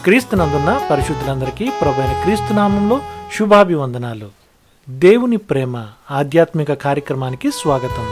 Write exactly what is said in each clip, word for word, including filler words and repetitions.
క్రీస్తునందున్న పరిశుద్ధులందరికీ ప్రభువైన క్రీస్తు నామంలో శుభాభివందనాలు. దేవుని ప్రేమ ఆధ్యాత్మిక కార్యక్రమానికి స్వాగతం.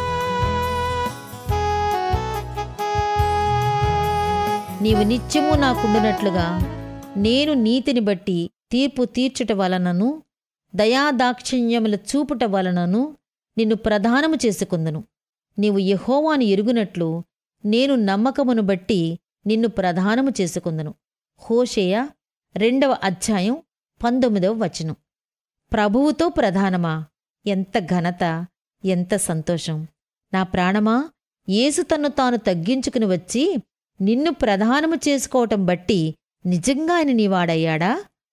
నీవు నిత్యము నాకుండునట్లుగా నేను నీతిని బట్టి తీర్పు తీర్చుట వలనను దయాదాక్షిణ్యముల చూపుట వలనను నిన్ను ప్రధానము చేసుకుందును. నీవు యెహోవాను ఎరుగునట్లు నేను నమ్మకమును బట్టి నిన్ను ప్రధానము చేసుకుందును. హోషేయ రెండవ అధ్యాయం పంతొమ్మిదవ వచనం. ప్రభువుతో ప్రధానమా, ఎంత ఘనత, ఎంత సంతోషం! నా ప్రాణమా, యేసు తన్ను తాను తగ్గించుకుని వచ్చి నిన్ను ప్రధానము చేసుకోవటం బట్టి నిజంగా ఆయన నీవాడయ్యాడా?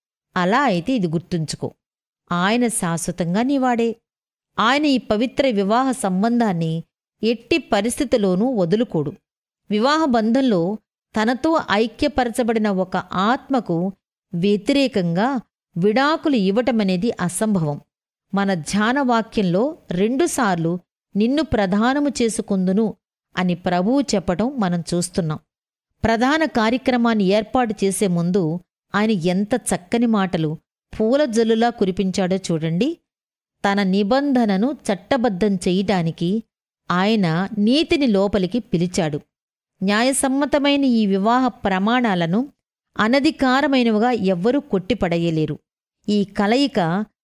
అలా అయితే ఇది గుర్తుంచుకో, ఆయన శాశ్వతంగా నీవాడే. ఆయన ఈ పవిత్ర వివాహ సంబంధాన్ని ఎట్టి పరిస్థితిలోనూ వదులుకోడు. వివాహ బంధంలో తనతో ఐక్యపరచబడిన ఒక ఆత్మకు వ్యతిరేకంగా విడాకులు ఇవ్వటమనేది అసంభవం. మన ధ్యానవాక్యంలో రెండుసార్లు నిన్ను ప్రధానము చేసుకుందును అని ప్రభువు చెప్పటం మనం చూస్తున్నాం. ప్రధాన కార్యక్రమాన్ని ఏర్పాటు చేసే ముందు ఆయన ఎంత చక్కని మాటలు పూల జల్లులా కురిపించాడో చూడండి. తన నిబంధనను చట్టబద్ధం చెయ్యటానికి ఆయన నీతిని లోపలికి పిలిచాడు. న్యాయసమ్మతమైన ఈ వివాహ ప్రమాణాలను అనధికారమైనవిగా ఎవ్వరూ కొట్టిపడేయలేరు. ఈ కలయిక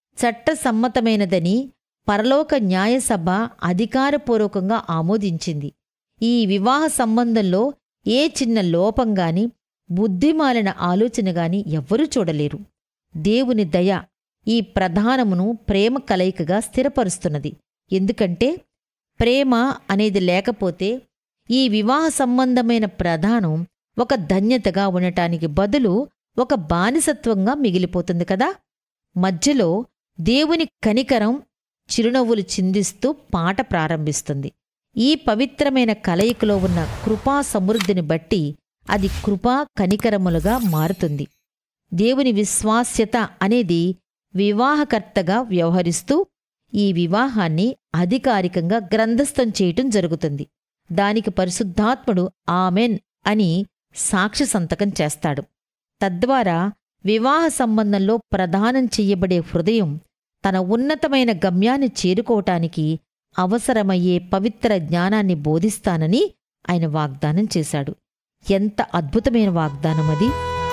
చట్టసమ్మతమైనదని పరలోక న్యాయసభ అధికారపూర్వకంగా ఆమోదించింది. ఈ వివాహ సంబంధంలో ఏ చిన్న లోపంగాని బుద్ధిమాలిన ఆలోచనగాని ఎవ్వరూ చూడలేరు. దేవుని దయ ఈ ప్రధానమును ప్రేమ కలయికగా స్థిరపరుస్తున్నది. ఎందుకంటే ప్రేమ అనేది లేకపోతే ఈ వివాహ సంబంధమైన ప్రధానం ఒక ధన్యతగా ఉండటానికి బదులు ఒక బానిసత్వంగా మిగిలిపోతుంది కదా. మధ్యలో దేవుని కనికరం చిరునవ్వులు చిందిస్తూ పాట ప్రారంభిస్తుంది. ఈ పవిత్రమైన కలయికలో ఉన్న కృపా సమృద్ధిని బట్టి అది కృపా కనికరములుగా మారుతుంది. దేవుని విశ్వాస్యత అనేది వివాహకర్తగా వ్యవహరిస్తూ ఈ వివాహాన్ని అధికారికంగా గ్రంథస్థం చేయటం జరుగుతుంది. దానికి పరిశుద్ధాత్ముడు ఆమెన్ అని సాక్ష్య సంతకం చేస్తాడు. తద్వారా వివాహ సంబంధంలో ప్రదానం చెయ్యబడే హృదయం తన ఉన్నతమైన గమ్యాన్ని చేరుకోవటానికి అవసరమయ్యే పవిత్ర జ్ఞానాన్ని బోధిస్తానని ఆయన వాగ్దానం చేశాడు. ఎంత అద్భుతమైన వాగ్దానం అది!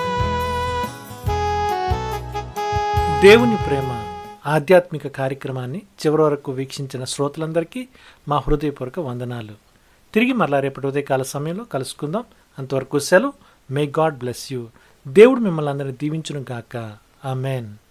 దేవుని ప్రేమ ఆధ్యాత్మిక కార్యక్రమాన్ని చివరి వరకు వీక్షించిన శ్రోతలందరికీ మా హృదయపూర్వక వందనాలు. తిరిగి మరలా రేపటి ఉదయకాల సమయంలో కలుసుకుందాం. అంతవరకు సెలవు. May God bless you. దేవుడు మిమ్మల్ని అందరినీ దీవించును గాక. ఆమెన్.